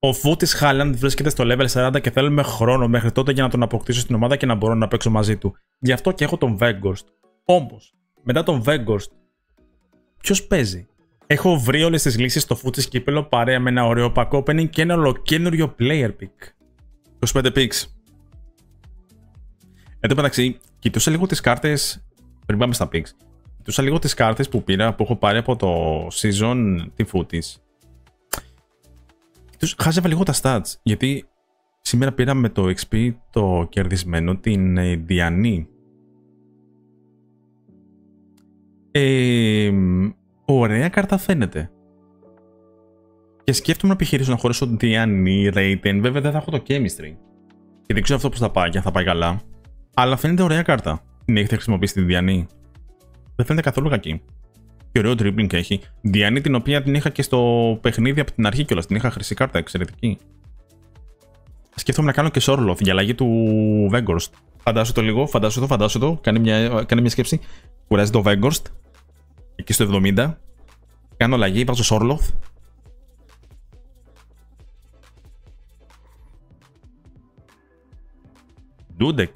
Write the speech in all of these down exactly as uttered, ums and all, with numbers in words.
Ο Φούτις Χάλαντ βρίσκεται στο level σαράντα και θέλουμε χρόνο μέχρι τότε για να τον αποκτήσω στην ομάδα και να μπορώ να παίξω μαζί του. Γι' αυτό και έχω τον Weghorst. Όμως, μετά τον Weghorst, ποιος παίζει? Έχω βρει όλες τις λύσεις στο Φούτις κύπελο παρέα με ένα ωραίο pack opening και ένα ολοκένουργιο player pick. είκοσι πέντε picks. Εν τω μεταξύ, κοιτούσα λίγο τις κάρτες. Πριν πάμε στα picks. Κοιτούσα λίγο τις κάρτες που πήρα, που έχω πάρει από το season τη Φούτις. Χάζευα λίγο τα stats, γιατί σήμερα πήρα με το εξ πι το κερδισμένο την ε, Διανή. Ε, ωραία κάρτα φαίνεται. Και σκέφτομαι να επιχειρήσω να χωρίσω Διανή, Raiden. Βέβαια δεν θα έχω το chemistry. Και δεν ξέρω αυτό πώς θα πάει, και αν θα πάει καλά. Αλλά φαίνεται ωραία κάρτα. Την έχετε χρησιμοποιήσει τη Διανή? Δεν φαίνεται καθόλου κακή. Και ωραίο dribbling έχει. Διανή, την οποία την είχα και στο παιχνίδι από την αρχή κιόλας. Την είχα χρυσή κάρτα, εξαιρετική. Σκέφτομαι να κάνω και Sorloth για αλλαγή του Weghorst. Φαντάσου το λίγο, φαντάσου το, φαντάσου το. Κάνε μια, κάνε μια σκέψη. Κουράζει το Weghorst. Εκεί στο εβδομήντα. Κάνω αλλαγή, βάζω Sorloth. Dudek.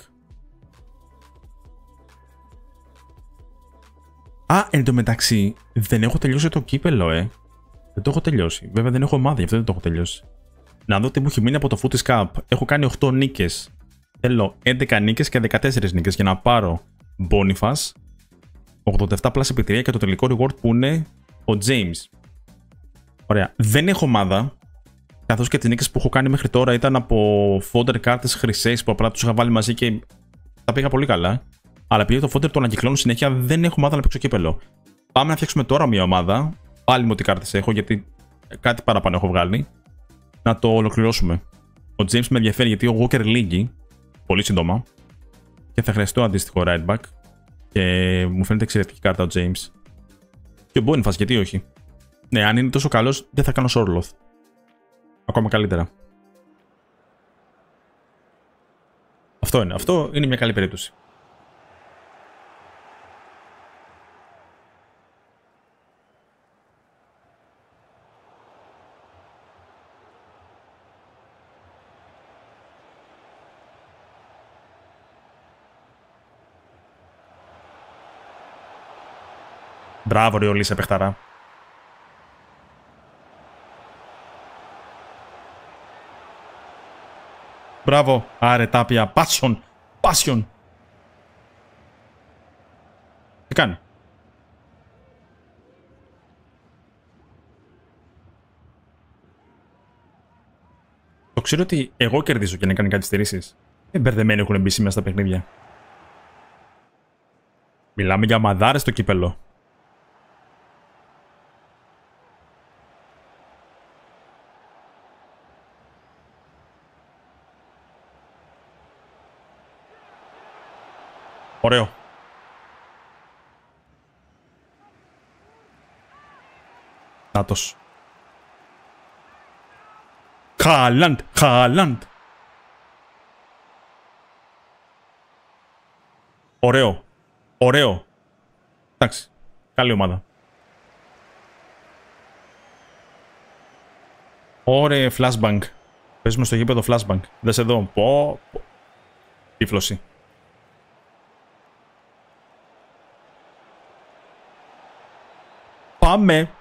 Α, εν τω μεταξύ, δεν έχω τελειώσει το κύπελο, ε. Δεν το έχω τελειώσει. Βέβαια δεν έχω ομάδα, γι' αυτό δεν το έχω τελειώσει. Να δω τι μου έχει μείνει από το Footies Cup. Έχω κάνει οκτώ νίκες. Θέλω έντεκα νίκες και δεκατέσσερις νίκες για να πάρω Boniface, ογδόντα επτά πλάς επιτρία και το τελικό reward που είναι ο James. Ωραία. Δεν έχω ομάδα, καθώς και τις νίκες που έχω κάνει μέχρι τώρα ήταν από fodder κάρτες χρυσές που απλά τους είχα βάλει μαζί και τα πήγα πολύ καλά. Αλλά επειδή το fodder το ανακυκλώνω συνέχεια, δεν έχω ομάδα να παίξω κύπελο. Πάμε να φτιάξουμε τώρα μια ομάδα. Πάλι με ό,τι κάρτες έχω, γιατί κάτι παραπάνω έχω βγάλει. Να το ολοκληρώσουμε. Ο James με ενδιαφέρει γιατί ο Walker λύγει πολύ σύντομα. Και θα χρειαστώ αντίστοιχο right back. Και μου φαίνεται εξαιρετική κάρτα ο James. Και ο Boniface, γιατί όχι. Ναι, αν είναι τόσο καλός, δεν θα κάνω Sorloth. Ακόμα καλύτερα. Αυτό είναι. Αυτό είναι μια καλή περίπτωση. Μπράβο ρε Ολύσα παιχταρά. Μπράβο. Άρε τάπια. Passion. Passion. Τι κάνει? Το ξέρω ότι εγώ κερδίζω και να κάνει καθυστερήσεις. Δεν μπερδεμένοι έχουν μπει σήμερα στα παιχνίδια. Μιλάμε για μαδάρες στο κύπελο. Ωραίο. Νάτος. Χάλαντ, Χάλαντ. Ωραίο. Ωραίο. Εντάξει. Καλή ομάδα. Ωραία flashbang. Παίζουμε στο γήπεδο flashbang. Δες εδώ. Πω. πω. Τύφλωση. Πάμε.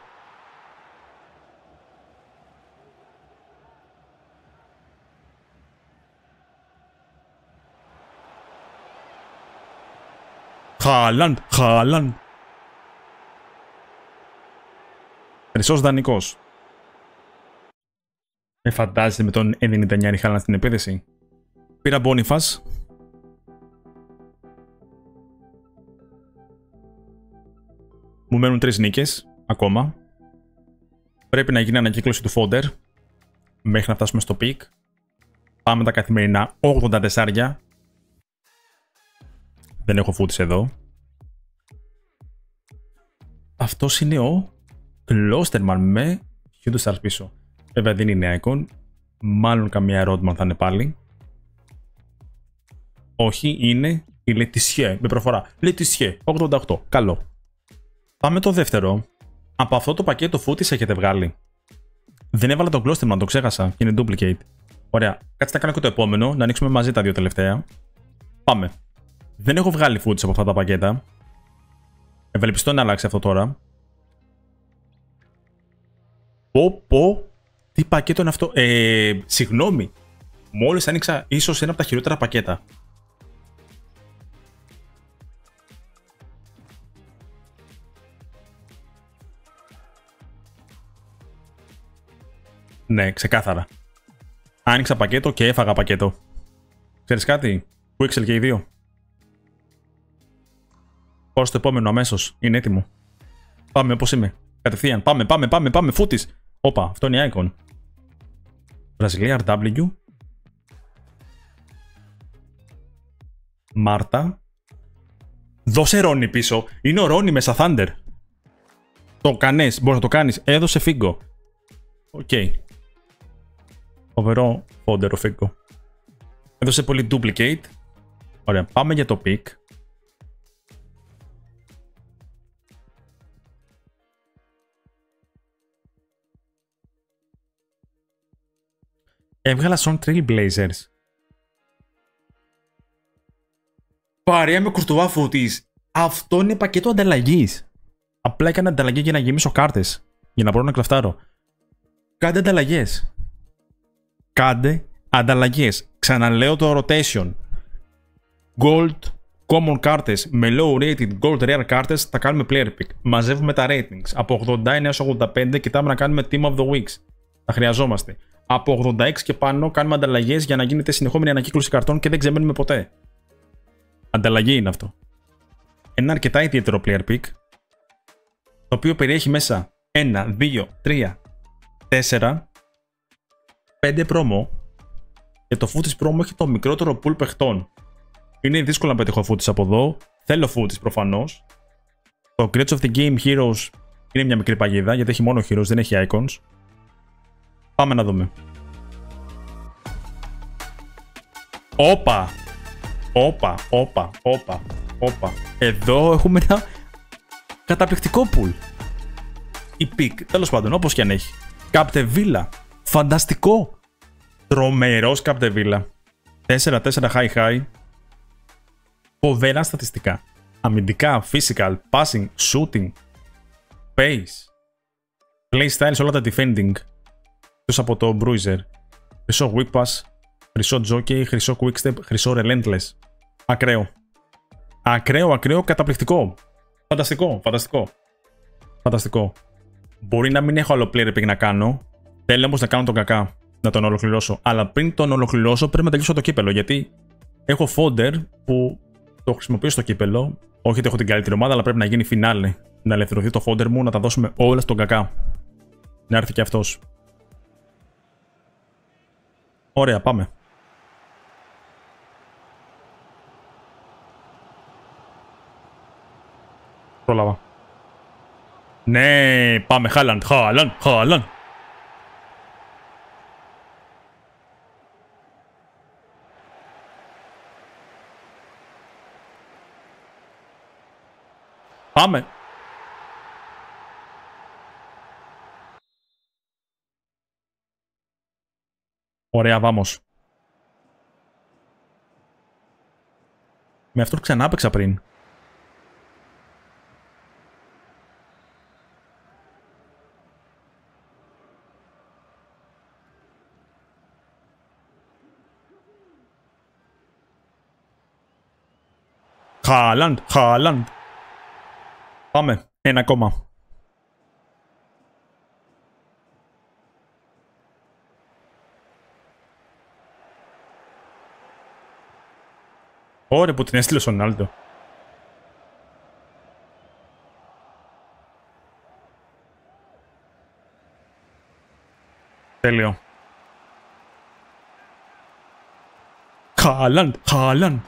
Χάλαντ, Χάλαντ. Χρυσός δανεικός. Με φαντάζεστε με τον ενενήντα εννιά Χάλαντ στην επίδεση. Πήρα Boniface. Μου μένουν τρεις νίκες ακόμα. Πρέπει να γίνει ανακύκλωση του fodder μέχρι να φτάσουμε στο peak. Πάμε τα καθημερινά ογδόντα τέσσερα. Δεν έχω Footies εδώ. Αυτός είναι ο Klosterman με Hue Stars πίσω. Βέβαια δεν είναι icon. Μάλλον καμία Rodman θα είναι πάλι. Όχι, είναι η Letizier με προφορά. Letizier ογδόντα οκτώ. Καλό. Πάμε το δεύτερο. Από αυτό το πακέτο Footies έχετε βγάλει. Δεν έβαλα τον Glosterman, το ξέχασα και είναι duplicate. Ωραία. Κάτσε να κάνω και το επόμενο, να ανοίξουμε μαζί τα δύο τελευταία. Πάμε. Δεν έχω βγάλει footage από αυτά τα πακέτα. Ευελπιστώ να αλλάξει αυτό τώρα. Πω πω. Τι πακέτο είναι αυτό. Ε, συγγνώμη. Μόλις άνοιξα ίσως ένα από τα χειρότερα πακέτα. Ναι, ξεκάθαρα. Άνοιξα πακέτο και έφαγα πακέτο. Ξέρεις κάτι? Quixel και οι δύο. Πάω στο επόμενο αμέσως. Είναι έτοιμο. Πάμε όπως είμαι. Κατευθείαν. Πάμε, πάμε, πάμε, πάμε. Φούτις. Όπα, αυτό είναι η Icon. Βραζιλία αρ ντάμπλιου. Μάρτα. Δώσε Ρόνι πίσω. Είναι ο Ρόνι μέσα Thunder. Το κάνεις. Μπορείς να το κάνεις. Έδωσε Φίγκο. Οκ. Okay. Φοβερό φόντερο Φίγκο. Έδωσε πολύ duplicate. Ωραία. Πάμε για το pick. Έβγαλα Son Trailblazers. Παρέα με Κουρτουά Φούτις. Αυτό είναι πακέτο ανταλλαγής. Απλά έκανα ανταλλαγή για να γεμίσω κάρτες. Για να μπορώ να κλαφτάρω. Κάντε ανταλλαγές. Κάντε ανταλλαγές. Ξαναλέω το rotation. Gold common κάρτες με low rated gold rare κάρτες θα κάνουμε player pick. Μαζεύουμε τα ratings. Από ογδόντα ένα έως ογδόντα πέντε κοιτάμε να κάνουμε team of the weeks. Τα χρειαζόμαστε. Από ογδόντα έξι και πάνω κάνουμε ανταλλαγές για να γίνεται συνεχόμενη ανακύκλωση καρτών και δεν ξεμένουμε ποτέ. Ανταλλαγή είναι αυτό. Ένα αρκετά ιδιαίτερο player pick, το οποίο περιέχει μέσα ένα, δύο, τρία, τέσσερα, πέντε promo και το footage promo έχει το μικρότερο pool παιχτών. Είναι δύσκολο να πετύχω footage από εδώ. Θέλω footage προφανώς. Το Greats of the Game Heroes είναι μια μικρή παγίδα γιατί έχει μόνο heroes, δεν έχει icons. Πάμε να δούμε. Όπα! Όπα, όπα, όπα, όπα. Εδώ έχουμε ένα καταπληκτικό pool. Η πικ, τέλος πάντων, όπως και αν έχει. Καπτεβίλα. Φανταστικό. Τρομερός Καπτεβίλα. τέσσερα τέσσερα high high. Φοβερά στατιστικά. Αμυντικά, physical, passing, shooting, pace. Playstyle σε όλα τα defending. Εκτός από το Bruiser. Χρυσό whip pass, χρυσό jockey, χρυσό quickstep, χρυσό relentless. Ακραίο. Ακραίο, ακραίο, καταπληκτικό. Φανταστικό, φανταστικό. Φανταστικό. Μπορεί να μην έχω άλλο player pick να κάνω. Θέλω όμως να κάνω τον κακά. Να τον ολοκληρώσω. Αλλά πριν τον ολοκληρώσω πρέπει να τελειώσω το κύπελο. Γιατί έχω fodder που το χρησιμοποιώ στο κύπελο. Όχι ότι έχω την καλύτερη ομάδα, αλλά πρέπει να γίνει φινάλε. Να ελευθερωθεί το fodder μου, να τα δώσουμε όλα στον κακά. Να έρθει και αυτός. Ωραία, πάμε. Πρόλαβα. Ναι, πάμε. Χάλαντ, Χάλαντ, Χάλαντ. Πάμε. Ωραία, βάμος. Με αυτόν ξανά έπαιξα πριν. Χάλαντ, Χάλαντ. Πάμε. Ένα ακόμα. Ωραία που την έστειλε στον Ρονάλντο. Τέλειο. Χάλαντ, Χάλαντ.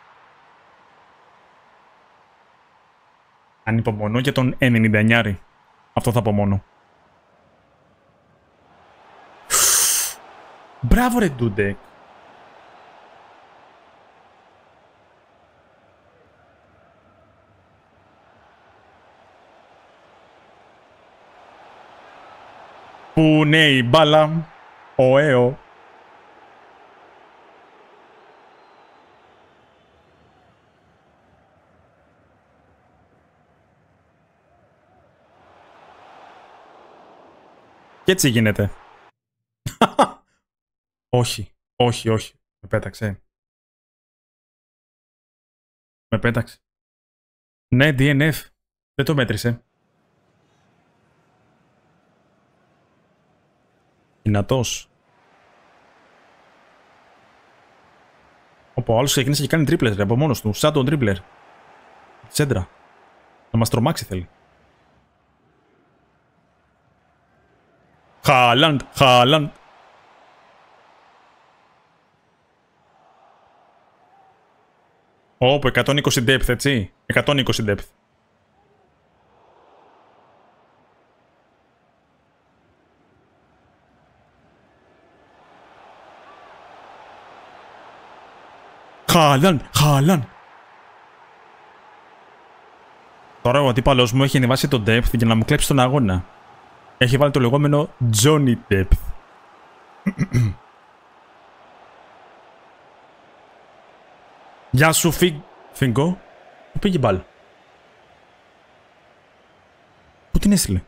Ανυπομονώ για τον ενενήντα εννιά. Αυτό θα απομονώ. Μπράβο ρε Ντούντε. Πού ναι η μπάλα. Ο Έο. Και έτσι γίνεται. Όχι, όχι, όχι. Με πέταξε. Με πέταξε. Ναι, ντι εν εφ. Δεν το μέτρησε. Δυνατός. Όπου ο άλλος ξεκίνησε και κάνει τρίπλες ρε, από μόνος του. Σαν τον τρίπλερ. Σέντρα. Να μας τρομάξει θέλει. Χάλαντ, Χάλαντ. Όπου εκατόν είκοσι depth, έτσι. εκατόν είκοσι depth. Χάλαντ, Χάλαντ. Τώρα ο αντίπαλος μου έχει ανεβάσει το depth για να μου κλέψει τον αγώνα. Έχει βάλει το λεγόμενο Johnny Depth. Γεια σου, Φίγκο. Πού πήγε η μπάλα? Πού την έστειλε?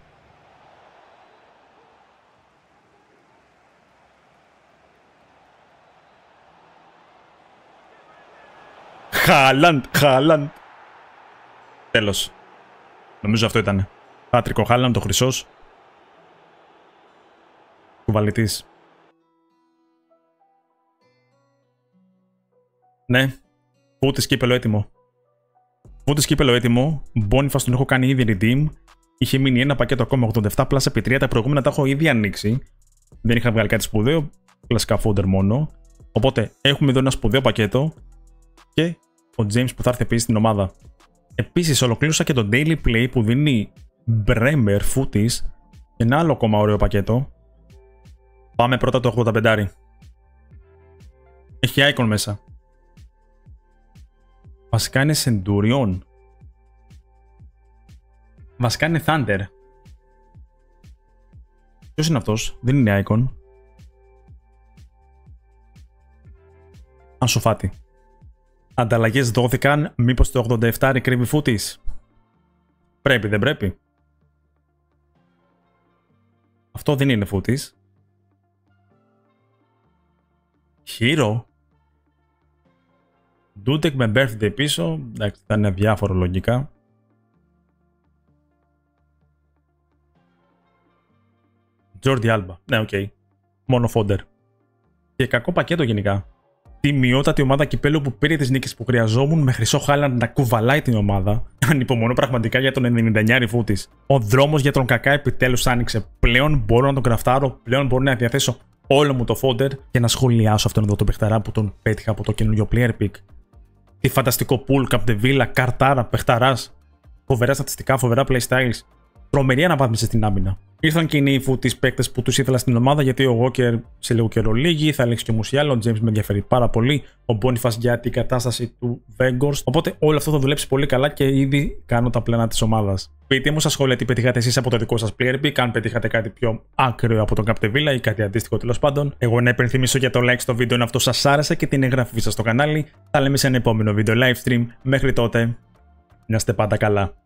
Χάλαντ, Χάλαντ. Τέλος. Νομίζω αυτό ήταν. Πάτρικο Χάλαντ, το χρυσός. Κουβαλητής. Ναι. Φούτης κύπελο έτοιμο. Φούτης κύπελο έτοιμο. Μπόνιφας τον έχω κάνει ήδη redeem. Είχε μείνει ένα πακέτο ακόμα ογδόντα επτά πλάσα επί τρία. Τα προηγούμενα τα έχω ήδη ανοίξει. Δεν είχα βγάλει κάτι σπουδαίο. Κλασικά fodder μόνο. Οπότε έχουμε εδώ ένα σπουδαίο πακέτο. Και ο James που θα έρθει επίσης στην ομάδα. Επίσης ολοκλήρωσα και το daily play που δίνει Bremer Φούτης. Ένα άλλο ακόμα ωραίο πακέτο. Πάμε πρώτα το ογδόντα πέντε. Έχει icon μέσα. Βασικά είναι Centurion. Βασικά είναι Thunder. Ποιος είναι αυτός? Δεν είναι icon. Ανσοφάτη. Ανταλλαγές δόθηκαν. Μήπως το ογδόντα επτά κρύβει Φούτης? Πρέπει, δεν πρέπει? Αυτό δεν είναι Φούτης. Hero. Dudek με birthday πίσω. Εντάξει, θα είναι διάφορο λογικά. Jordi Alba. Ναι, οκ. Okay. Μόνο fodder. Και κακό πακέτο γενικά. Τιμιότατη ομάδα κυπέλου που πήρε τις νίκες που χρειαζόμουν με χρυσό Χάλαντ να κουβαλάει την ομάδα. Ανυπομονώ πραγματικά για τον ενενήντα εννιά Φούτης. Ο δρόμος για τον κακά επιτέλους άνοιξε. Πλέον μπορώ να τον κραφτάρω. Πλέον μπορώ να διαθέσω όλο μου το fodder και να σχολιάσω αυτόν εδώ τον παιχταρά που τον πέτυχα από το καινούριο player pick. Τι φανταστικό pool, Capdevila, καρτάρα, παιχταράς. Φοβερά στατιστικά, φοβερά playstyles. Τρομερή αναβάθμιση στην άμυνα. Ήρθαν και οι νέοι Φούτης παίκτες που τους ήθελα στην ομάδα γιατί ο Walker σε λίγο καιρό λύγει, θα ελέγξει και ο Musiala, ο James με ενδιαφέρει πάρα πολύ, ο Boniface για την κατάσταση του Weghorst. Οπότε όλο αυτό θα δουλέψει πολύ καλά και ήδη κάνω τα πλάνα της ομάδας. Πείτε μου στα σχόλια τι πετύχατε εσείς από το δικό σας player pick, αν πετύχατε κάτι πιο άκραίο από τον Capdevila ή κάτι αντίστοιχο τέλος πάντων. Εγώ να υπενθυμίσω για το like στο βίντεο αν αυτό σας άρεσε και την εγγραφή σας στο κανάλι. Θα λέμε σε ένα επόμενο βίντεο live stream. Μέχρι τότε, να είστε πάντα καλά.